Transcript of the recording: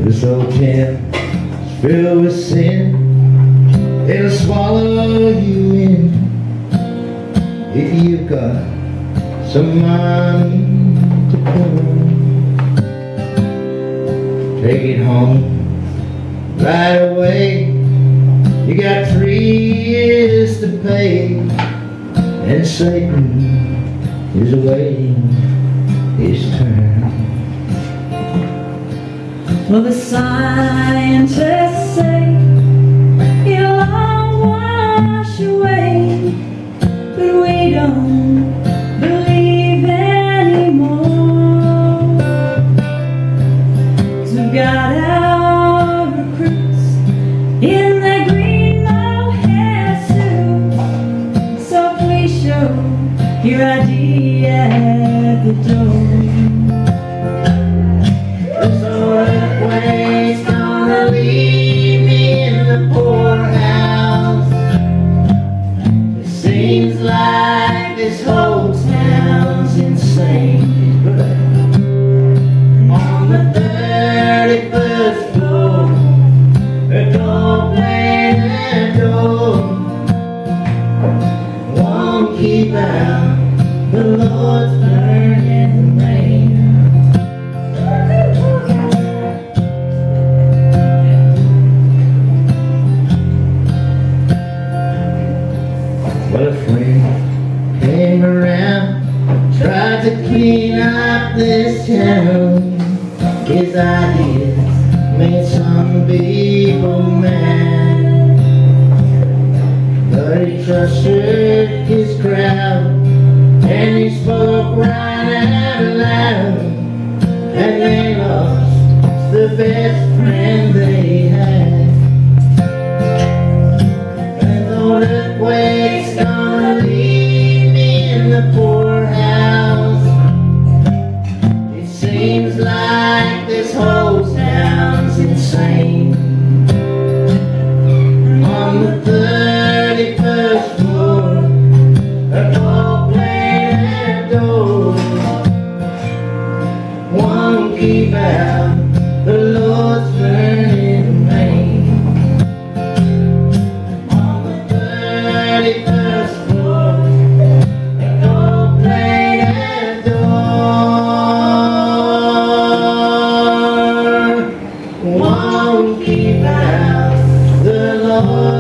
This old tin is filled with sin. It'll swallow you in if you've got some money to burn. Take it home right away. You got 3 years to pay, and Satan is awaiting his turn. Well, the scientists say it'll all wash away, but we don't believe anymore, 'cause we've got our recruits in their green mohair suits. So please show your ID at the door. It's gonna leave me in the poorhouse. It seems like this whole town's insane. On the 31st floor, a gold-plated door won't keep out the Lord's burning rain. Well, a friend came around, tried to clean up this town. His ideas made some people mad, but he trusted his crowd, and he spoke right out loud, and they lost the best friend they had. And the earthquake's gonna leave me in the poorhouse. It seems like this whole town's insane. On the 31st floor, a gold-plated door won't keep out the Lord's burning rain. On the 31st floor, a gold-plated door won't keep out the Lord.